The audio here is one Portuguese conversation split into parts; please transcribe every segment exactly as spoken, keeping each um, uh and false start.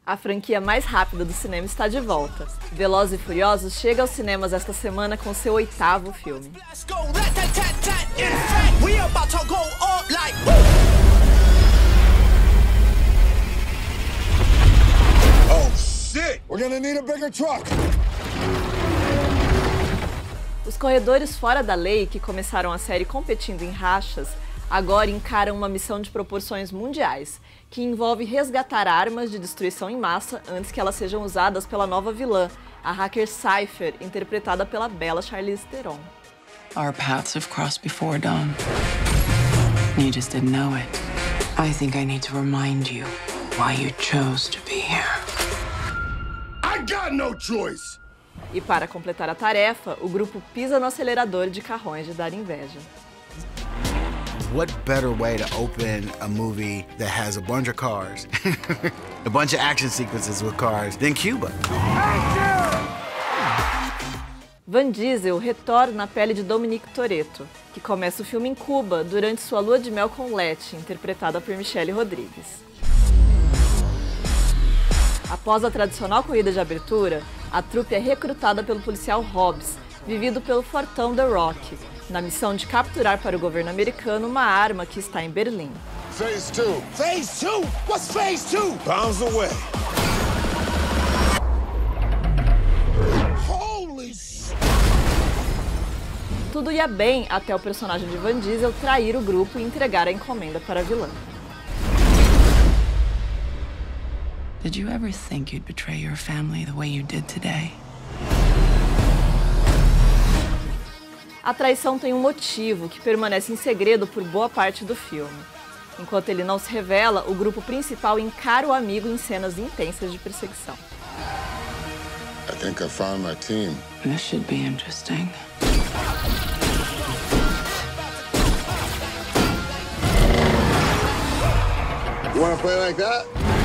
A franquia mais rápida do cinema está de volta. Velozes e Furiosos chega aos cinemas esta semana com seu oitavo filme. Oh shit! We're gonna need a bigger truck. Os corredores fora da lei, que começaram a série competindo em rachas, agora encaram uma missão de proporções mundiais, que envolve resgatar armas de destruição em massa antes que elas sejam usadas pela nova vilã, a hacker Cypher, interpretada pela bela Charlize Theron. Our paths have crossed before, Dawn. You just didn't know it. I think I need to remind you why you chose to be here. I got no choice. E para completar a tarefa, o grupo pisa no acelerador de carrões de dar inveja. What better way to open a movie that has a bunch of cars, a bunch of action sequences with cars, than Cuba? Vin Diesel retorna na pele de Dominic Toretto, que começa o filme em Cuba durante sua lua de mel com Letty, interpretada por Michelle Rodrigues. Após a tradicional corrida de abertura, a trupe é recrutada pelo policial Hobbs, vivido pelo fortão The Rock, na missão de capturar para o governo americano uma arma que está em Berlim. Phase two. Phase two? What's phase two? Bombs away. Holy shit. Tudo ia bem até o personagem de Vin Diesel trair o grupo e entregar a encomenda para a vilã. Did you ever think you'd betray your family the way you did today? A traição tem um motivo que permanece em segredo por boa parte do filme. Enquanto ele não se revela, o grupo principal encara o amigo em cenas intensas de perseguição. I think I found my team. This should be interesting. You wanna play like that?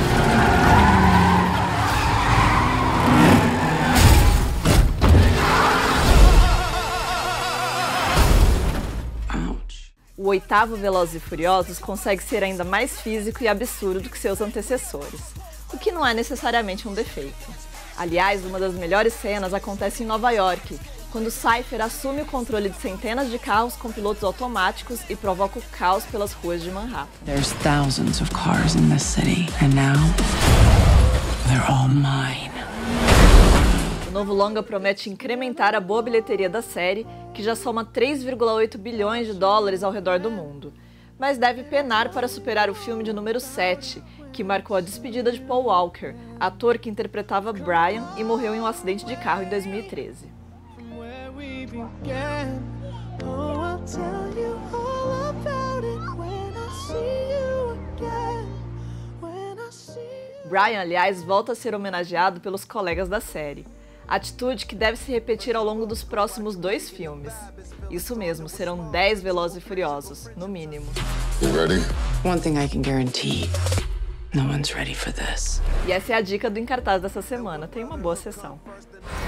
O oitavo Velozes e Furiosos consegue ser ainda mais físico e absurdo que seus antecessores, o que não é necessariamente um defeito. Aliás, uma das melhores cenas acontece em Nova York, quando Cypher assume o controle de centenas de carros com pilotos automáticos e provoca o caos pelas ruas de Manhattan. There's thousands of cars in this city, and now they're all mine. O novo longa promete incrementar a boa bilheteria da série, que já soma três vírgula oito bilhões de dólares ao redor do mundo, mas deve penar para superar o filme de número sete, que marcou a despedida de Paul Walker, ator que interpretava Brian e morreu em um acidente de carro em dois mil e treze. Brian, aliás, volta a ser homenageado pelos colegas da série. Atitude que deve se repetir ao longo dos próximos dois filmes. Isso mesmo, serão dez Velozes e Furiosos, no mínimo. You ready? One thing I can guarantee, no one's ready for this. E essa é a dica do Em Cartaz dessa semana. Tenha uma boa sessão.